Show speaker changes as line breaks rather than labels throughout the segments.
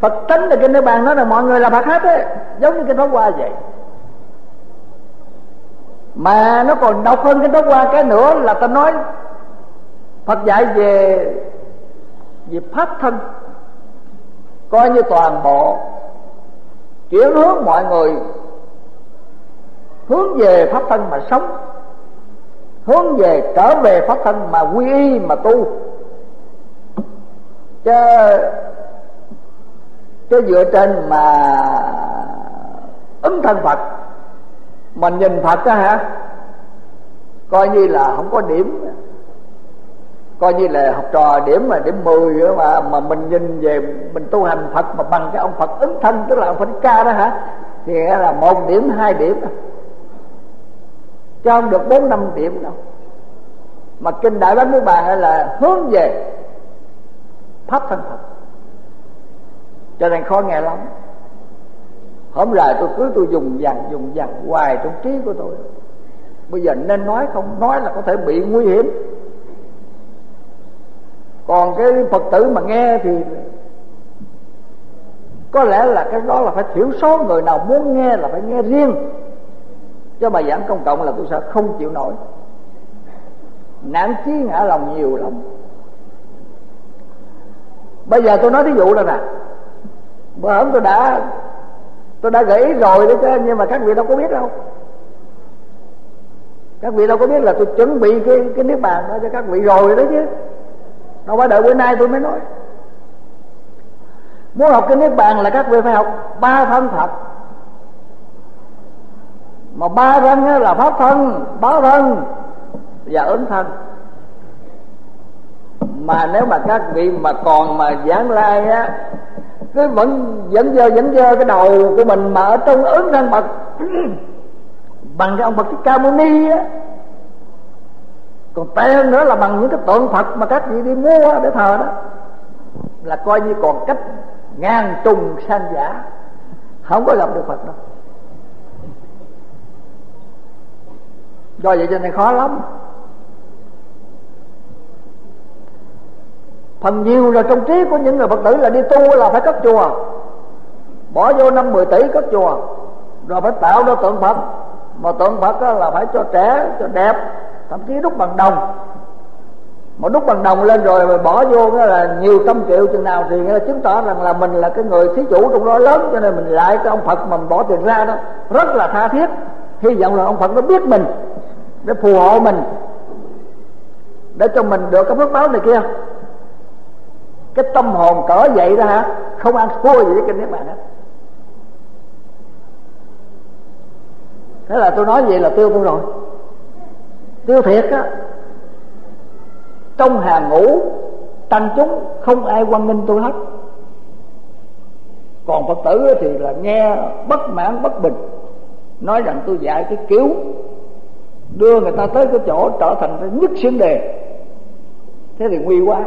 Phật tánh là Kinh Niết Bàn nói là mọi người là Phật hết ấy, giống như Kinh Pháp Hoa vậy. Mà nó còn độc hơn Kinh Pháp Hoa cái nữa là ta nói Phật dạy về pháp thân, coi như toàn bộ chuyển hướng mọi người hướng về pháp thân mà sống, hướng về trở về pháp thân mà quy y mà tu, chứ dựa trên mà ứng thân Phật mình nhìn Phật á hả, coi như là không có điểm, coi như là học trò điểm 10 mà mình nhìn về mình tu hành Phật mà bằng cái ông Phật ứng thân, tức là ông Phật Ca đó hả, thì là 1 điểm 2 điểm chứ không được 4-5 điểm đâu. Mà Kinh Đại Bát Niết Bàn là hướng về pháp thân Phật, cho nên khó nghe lắm. Hôm rồi tôi dùng dằn hoài trong trí của tôi. Bây giờ nên nói, không nói là có thể bị nguy hiểm. Còn cái Phật tử mà nghe thì có lẽ là cái đó là phải thiểu số người nào muốn nghe là phải nghe riêng, chứ bài giảng công cộng là tôi sợ không chịu nổi, nản chí ngã lòng nhiều lắm. Bây giờ tôi nói ví dụ đây nè, bữa hôm tôi đã gợi ý rồi đấy chứ, nhưng mà các vị đâu có biết đâu. Các vị đâu có biết là tôi chuẩn bị cái Niết Bàn đó cho các vị rồi đó chứ, đâu phải đợi bữa nay tôi mới nói. Muốn học cái Niết Bàn là các vị phải học 3 thân Phật. Mà 3 thân là pháp thân, báo thân và ứng thân. Mà nếu mà các vị mà còn mà giảng lai á, cứ vẫn dẫn dơ cái đầu của mình mà ở trong ứng thân Phật bằng cái ông Phật Thích Ca Mâu Ni á, còn tệ hơn nữa là bằng những cái tượng Phật mà các vị đi mua để thờ đó, là coi như còn cách ngàn trùng san giả, không có gặp được Phật đâu. Do vậy cho nên khó lắm. Phần nhiều là trong trí của những người Phật tử là đi tu là phải cất chùa, bỏ vô 5-10 tỷ cất chùa, rồi phải tạo ra tượng Phật. Mà tượng Phật là phải cho trẻ, cho đẹp, thậm chí đúc bằng đồng. Mà đúc bằng đồng lên rồi bỏ vô là nhiều trăm triệu chừng nào thì chứng tỏ rằng là mình là cái người thí chủ trong đó lớn, cho nên mình lại cái ông Phật mà mình bỏ tiền ra đó rất là tha thiết, hy vọng là ông Phật nó biết mình để phù hộ mình, để cho mình được cái phước báo này kia. Cái tâm hồn cỡ vậy đó hả, không ăn thua gì với Kinh Niết Bàn hết. Thế là tôi nói vậy là tiêu tôi rồi, tiêu thiệt á. Trong hàng ngũ tăng chúng không ai hoan nghênh tôi hết. Còn Phật tử thì là nghe bất mãn bất bình, nói rằng tôi dạy cái kiểu đưa người ta tới cái chỗ trở thành cái nhất xuyên đề. Thế thì nguy quá.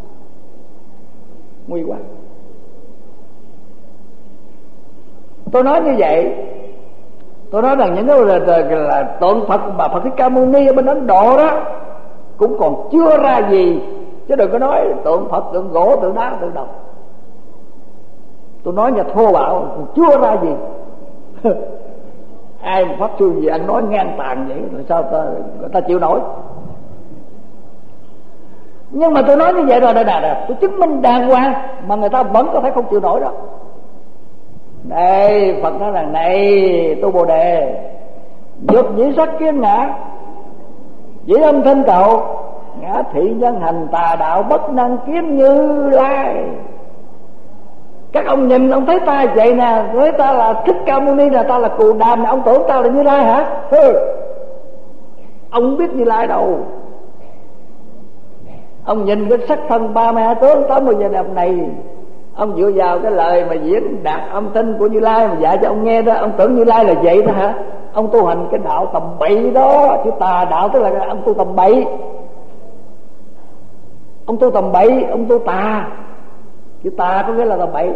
Tôi nói như vậy, tôi nói rằng những cái là tượng Phật mà Phật Thích Ca Mâu Ni ở bên Ấn Độ đó cũng còn chưa ra gì, chứ đừng có nói tượng Phật, tượng gỗ, tượng đá, tượng đồng. Tôi nói nhà thô bạo còn chưa ra gì. Ai mà pháp sư gì ăn nói ngang tàn vậy là sao người ta chịu nổi. Nhưng mà tôi nói như vậy rồi đây, tôi chứng minh đàng hoàng mà người ta vẫn có thể không chịu nổi đó. Đây Phật nói rằng này tu Bồ Đề, dục dĩ sắc kiến ngã, dĩ âm thanh cầu, ngã thị nhân hành tà đạo, bất năng kiếm Như Lai. Các ông nhìn ông thấy ta vậy nè, thấy ta là Thích Ca Mâu Ni, là ta là Cù Đàm nè, ông tưởng ta là Như Lai hả? Ông không biết Như Lai đâu. Ông nhìn cái sắc thân 32 tướng 80 giờ đẹp này, ông dựa vào cái lời mà diễn đạt âm thanh của Như Lai mà dạy cho ông nghe đó, ông tưởng Như Lai là vậy đó hả? Ông tu hành cái đạo tầm bậy đó, chứ tà đạo tức là ông tu tầm bậy. Ông tu tầm bậy, ông tu tà. Chứ tà có nghĩa là tầm bậy,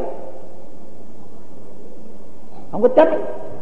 không có trách.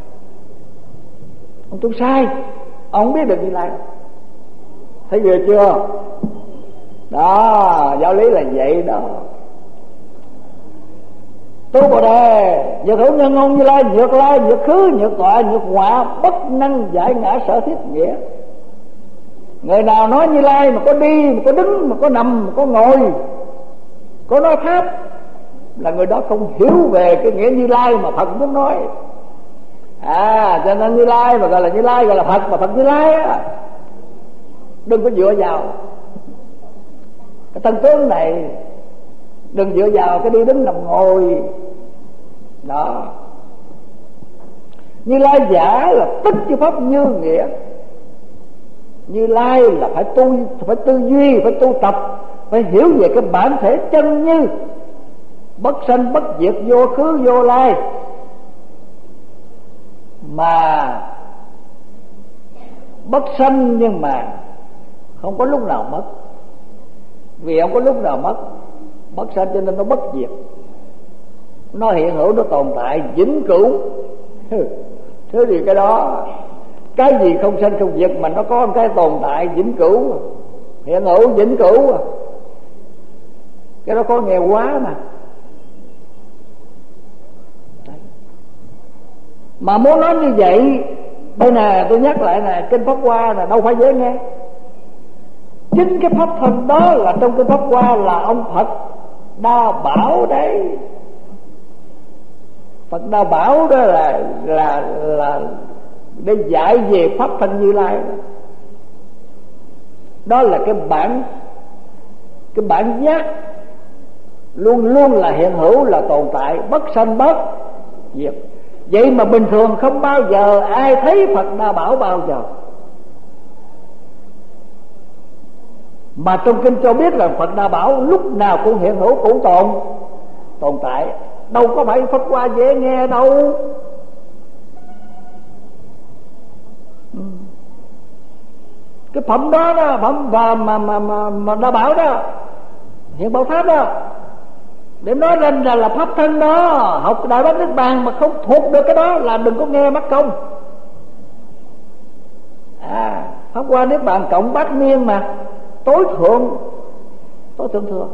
Ông tu sai, ông không biết được Như Lai. Thấy vừa chưa? Đó, giáo lý là vậy đó. tu Bồ Đề nhược hữu nhân ngôn Như Lai, nhược lai nhược khứ nhược tọa nhược ngọa, bất năng giải ngã sở thiết nghĩa. Người nào nói Như Lai mà có đi, mà có đứng, mà có nằm, mà có ngồi, có nói pháp, là người đó không hiểu về cái nghĩa Như Lai mà Phật muốn nói. Cho nên Như Lai mà gọi là Như Lai, gọi là Phật, mà Phật Như Lai á, đừng có dựa vào cái thân tướng này, đừng dựa vào cái đi đứng nằm ngồi đó. Như Lai giả là tất chư pháp như nghĩa. Như Lai là phải tu, phải tư duy, phải tu tập, phải hiểu về cái bản thể chân như, bất sanh bất diệt, vô khứ vô lai, mà bất sanh nhưng mà không có lúc nào mất. Vì không có lúc nào mất, bất sanh cho nên nó bất diệt, nó hiện hữu, nó tồn tại vĩnh cửu. Thế thì cái đó, cái gì không sanh không diệt mà nó có một cái tồn tại vĩnh cửu, hiện hữu vĩnh cửu, cái đó có nghe quá mà. Mà muốn nói như vậy, đây nè, tôi nhắc lại nè, kinh Pháp Hoa là đâu phải dễ nghe. Chính cái pháp thân đó là trong kinh Pháp Hoa là ông Phật Đa Bảo đấy. Phật Đa Bảo đó là để dạy về pháp thân Như Lai. Đó là cái bản giác luôn luôn là hiện hữu, là tồn tại, bất sanh bất diệt. Vậy mà bình thường không bao giờ ai thấy Phật Đa Bảo bao giờ. Mà trong kinh cho biết là Phật Đa Bảo lúc nào cũng hiện hữu, cũng tồn tại. Đâu có phải Pháp Hoa dễ nghe đâu. Cái phẩm đó đó, phẩm và mà Đa Bảo đó, hiện Bảo Pháp đó, để nói lên là pháp thân đó. Học Đại Bát Niết Bàn mà không thuộc được cái đó là đừng có nghe mắc công. Pháp Hoa Niết Bàn cộng bát niên mà, tối thượng thừa.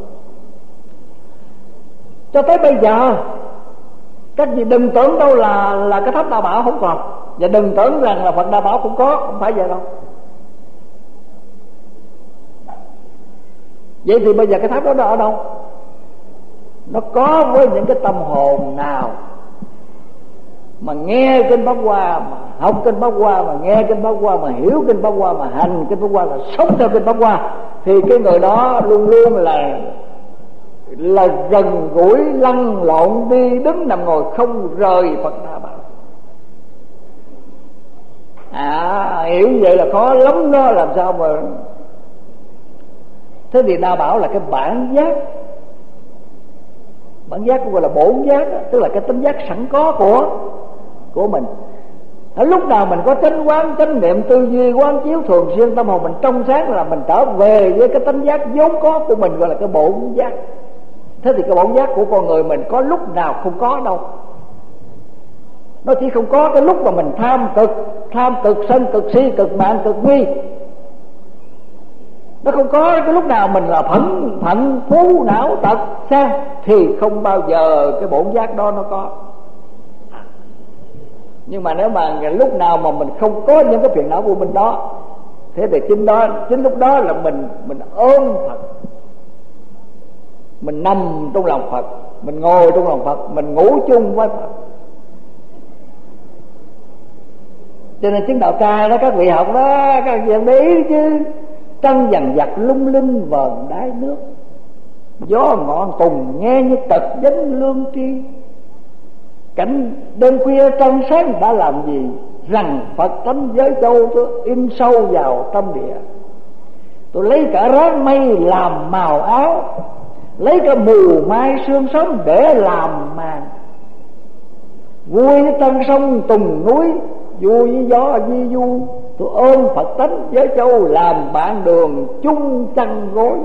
Cho tới bây giờ các vị đừng tưởng đâu là cái tháp Đa Bảo không còn, và đừng tưởng rằng là Phật Đa Bảo cũng có, không phải vậy đâu. Vậy thì bây giờ cái tháp đó ở đâu? Nó có với những cái tâm hồn nào mà nghe kinh Pháp Hoa, mà học kinh Pháp Hoa, mà nghe kinh Pháp Hoa, mà hiểu kinh Pháp Hoa, mà hành kinh Pháp Hoa, mà sống theo kinh Pháp Hoa, thì cái người đó luôn luôn là gần gũi, lăn lộn, đi đứng nằm ngồi không rời Phật Đa Bảo. Hiểu vậy là khó lắm đó, làm sao mà. Thế thì Đa Bảo là cái bản giác cũng gọi là bổn giác, tức là cái tính giác sẵn có của mình. Ở lúc nào mình có chánh quán, chánh niệm, tư duy, quán chiếu thường xuyên, tâm hồn mình trong sáng là mình trở về với cái tính giác vốn có của mình, gọi là cái bổn giác. Thế thì cái bổn giác của con người mình có lúc nào không có đâu. Nó chỉ không có cái lúc mà mình tham cực, sân cực, si, cực mạng, cực nghi. Nó không có cái lúc nào mình là phận phú não tật sang, thì không bao giờ cái bổn giác đó nó có. Nhưng mà nếu mà lúc nào mà mình không có những cái phiền não vô minh đó, thế thì chính lúc đó là mình ôm Phật, mình nằm trong lòng Phật, mình ngồi trong lòng Phật, mình ngủ chung với Phật. Cho nên chứng đạo ca đó, các vị học đó, các vị để ý chứ. Trăng dằn vặt lung linh vờn đáy nước, gió ngọn tùng nghe như tật danh lương tri. Cảnh đêm khuya trăng sáng đã làm gì, rằng Phật tánh giới châu tôi in sâu vào tâm địa. Tôi lấy cả ráng mây làm màu áo, lấy cả mù mai sương sớm để làm màn. Vui với tân sông tùng núi, vui với gió di du. Tôi ôm Phật tánh giới châu làm bạn đường chung chăn gối.